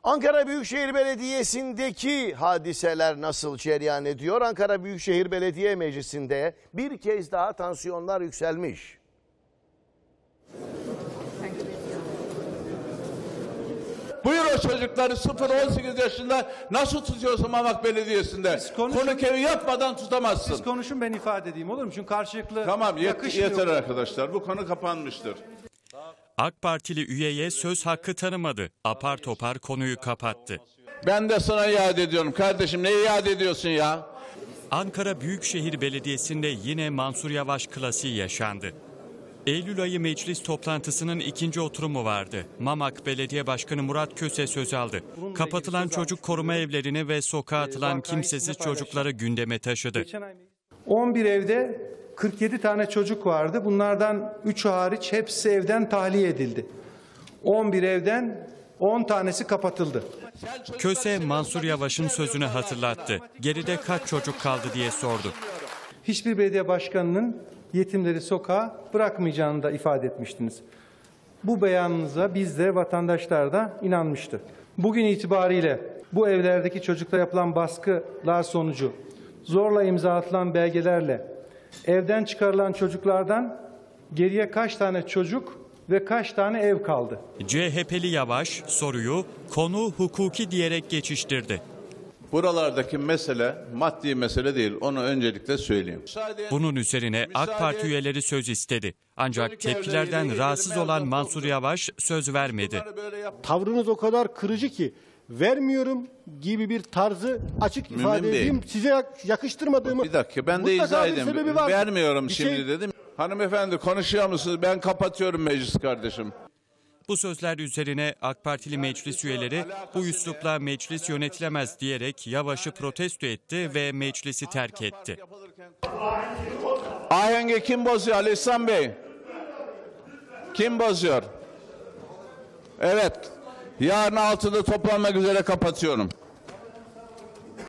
Ankara Büyükşehir Belediyesi'ndeki hadiseler nasıl cereyan ediyor? Ankara Büyükşehir Belediye Meclisi'nde bir kez daha tansiyonlar yükselmiş. Buyur o çocukları 0-18 yaşında nasıl tutuyorsun Mamak Belediyesi'nde? Konu kevi yapmadan tutamazsın. Siz konuşun, ben ifade edeyim, olur mu? Çünkü karşılıklı Tamam, yeter arkadaşlar. Bu konu kapanmıştır. AK Partili üyeye söz hakkı tanımadı. Apar topar konuyu kapattı. Ben de sana iade ediyorum. Kardeşim, ne iade ediyorsun ya? Ankara Büyükşehir Belediyesi'nde yine Mansur Yavaş klasiği yaşandı. Eylül ayı meclis toplantısının ikinci oturumu vardı. Mamak Belediye Başkanı Murat Köse söz aldı. Kapatılan çocuk koruma evlerini ve sokağa atılan kimsesiz çocukları gündeme taşıdı. 11 evde 47 tane çocuk vardı. Bunlardan 3'ü hariç hepsi evden tahliye edildi. 11 evden 10 tanesi kapatıldı. Köse Mansur Yavaş'ın sözünü hatırlattı. Geride kaç çocuk kaldı diye sordu. Hiçbir belediye başkanının yetimleri sokağa bırakmayacağını da ifade etmiştiniz. Bu beyanınıza biz de, vatandaşlar da inanmıştı. Bugün itibariyle bu evlerdeki çocuklara yapılan baskılar sonucu zorla imza atılan belgelerle evden çıkarılan çocuklardan geriye kaç tane çocuk ve kaç tane ev kaldı? CHP'li Yavaş soruyu konu hukuki diyerek geçiştirdi. Buralardaki mesele maddi mesele değil. Onu öncelikle söyleyeyim. Bunun üzerine AK Parti üyeleri söz istedi. Ancak tepkilerden rahatsız olan Mansur Yavaş söz vermedi. Tavrınız o kadar kırıcı ki vermiyorum gibi bir tarzı açık ifade edeyim. Size yakıştırmadığımı. Bir dakika, ben de izah edeyim. Vermiyorum şimdi dedim. Hanımefendi, konuşuyor musunuz? Ben kapatıyorum meclisi kardeşim. Bu sözler üzerine AK Partili meclis üyeleri bu üslupla meclis yönetilemez diyerek Yavaş'ı protesto etti ve meclisi terk etti. Ahengi kim bozuyor Ali İhsan Bey? Kim bozuyor? Evet. Yarın 6'da toplanmak üzere kapatıyorum.